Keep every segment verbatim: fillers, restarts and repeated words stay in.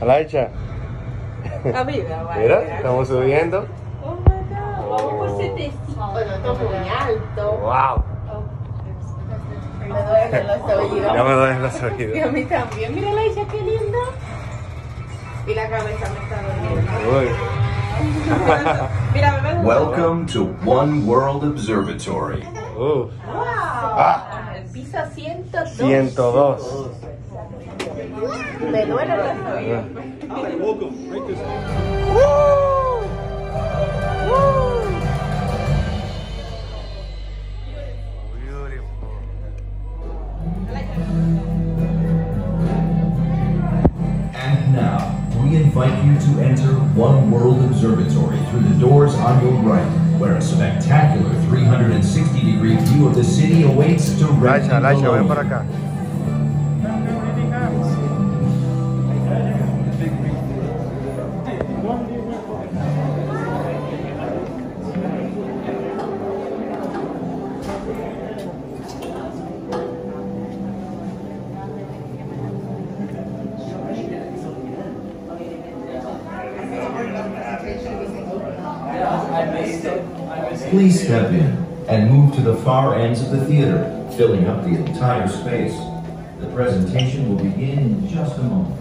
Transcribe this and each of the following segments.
Alaicha. Mira, estamos subiendo. Oh my God, vamos por setecientos. Bueno, esto es muy alto. Wow. Me duelen los oídos. Ya me duelen los oídos. Y a mí también. Mira la Isha, qué linda. Y la cabeza me está doliendo. Uy. Mira, me gusta. Welcome to One World Observatory. Uf. Wow. Ah. El piso ciento dos. ciento dos. Me duelen los oídos. And now, we invite you to enter One World Observatory through the doors on your right, where a spectacular three hundred sixty degree view of the city awaits directly Alaicha, Alaicha, below ven you. para acá. Please step in and move to the far ends of the theater, filling up the entire space. The presentation will begin in just a moment.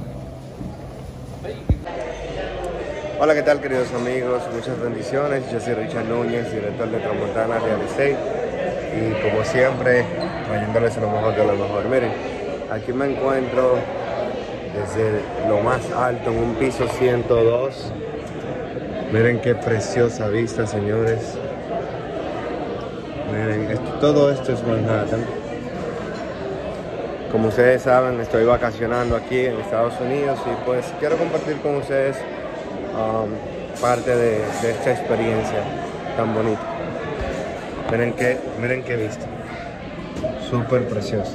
Hola, ¿qué tal, queridos amigos? Muchas bendiciones. Yo soy Richard Núñez, director de Tramontana Real Estate, y como siempre, trayéndoles lo mejor de lo mejor. Miren, aquí me encuentro desde lo más alto, en un piso ciento dos. Miren qué preciosa vista, señores. Miren, esto, todo esto es Manhattan. Como ustedes saben, estoy vacacionando aquí en Estados Unidos y pues quiero compartir con ustedes um, parte de, de esta experiencia tan bonita. Miren qué, miren qué vista. Súper preciosa.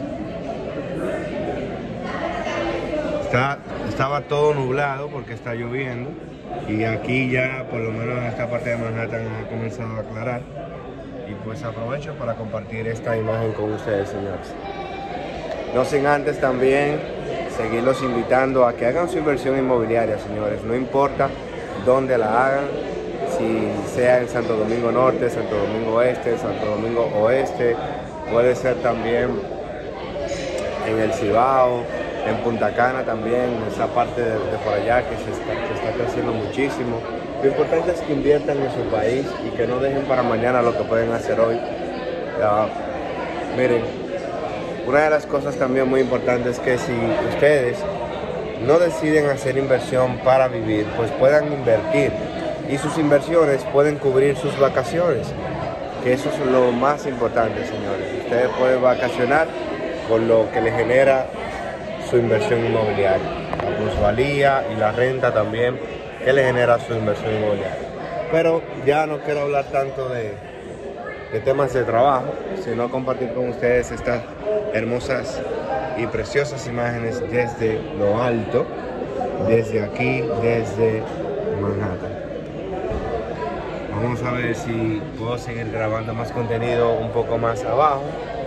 Está, estaba todo nublado porque está lloviendo. Y aquí ya, por lo menos en esta parte de Manhattan, ha comenzado a aclarar. Y pues aprovecho para compartir esta imagen con ustedes, señores. No sin antes también seguirlos invitando a que hagan su inversión inmobiliaria, señores. No importa dónde la hagan, si sea en Santo Domingo Norte, Santo Domingo Este, Santo Domingo Oeste, puede ser también en el Cibao, en Punta Cana también, en esa parte de, de por allá que se está, que está creciendo muchísimo. Lo importante es que inviertan en su país y que no dejen para mañana lo que pueden hacer hoy. Uh, miren, una de las cosas también muy importantes es que si ustedes no deciden hacer inversión para vivir, pues puedan invertir y sus inversiones pueden cubrir sus vacaciones, que eso es lo más importante, señores. Ustedes pueden vacacionar con lo que les genera su inversión inmobiliaria, la plusvalía y la renta también que le genera su inversión inmobiliaria. Pero ya no quiero hablar tanto de, de temas de trabajo, sino compartir con ustedes estas hermosas y preciosas imágenes desde lo alto, desde aquí, desde Manhattan. Vamos a ver si puedo seguir grabando más contenido un poco más abajo.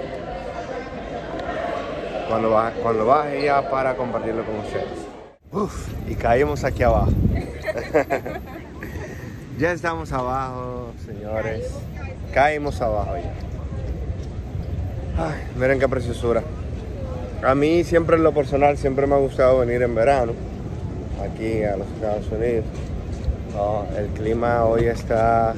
Cuando baje, cuando baje ya para compartirlo con ustedes. Uf, y caímos aquí abajo. Ya estamos abajo, señores. Caímos abajo ya. Ay, miren qué preciosura. A mí siempre en lo personal siempre me ha gustado venir en verano aquí a los Estados Unidos. Oh, el clima hoy está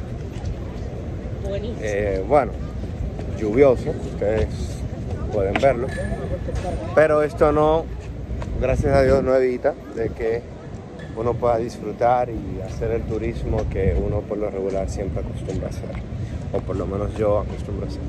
eh, bueno, lluvioso, ustedes pueden verlo, pero esto no, gracias a Dios, no evita de que uno pueda disfrutar y hacer el turismo que uno por lo regular siempre acostumbra a hacer, o por lo menos yo acostumbro a hacer.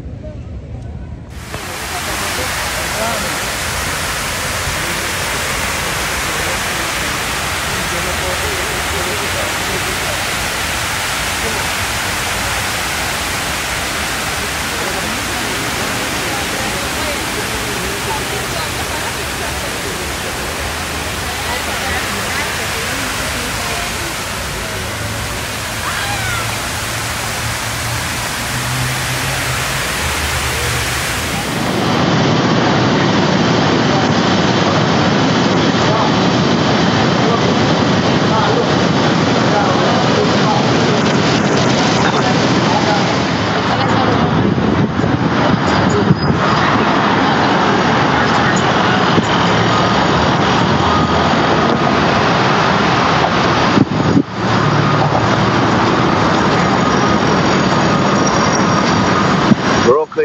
estoy...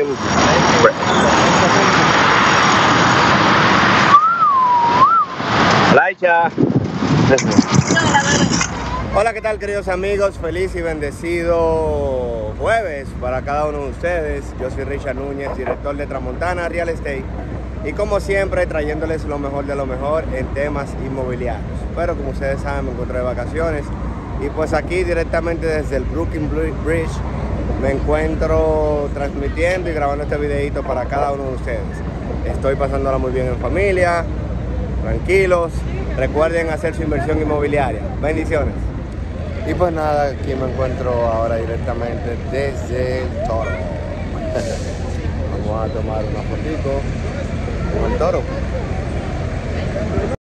Laicha. Hola, ¿qué tal, queridos amigos? Feliz y bendecido jueves para cada uno de ustedes. Yo soy Richard Núñez, director de Tramontana Real Estate, y como siempre trayéndoles lo mejor de lo mejor en temas inmobiliarios. Pero como ustedes saben, me encuentro de vacaciones y pues aquí directamente desde el Brooklyn Bridge me encuentro transmitiendo y grabando este videito para cada uno de ustedes. Estoy pasándola muy bien en familia, tranquilos. Recuerden hacer su inversión inmobiliaria. Bendiciones. Y pues nada, aquí me encuentro ahora directamente desde el toro. Vamos a tomar una fotito con el toro.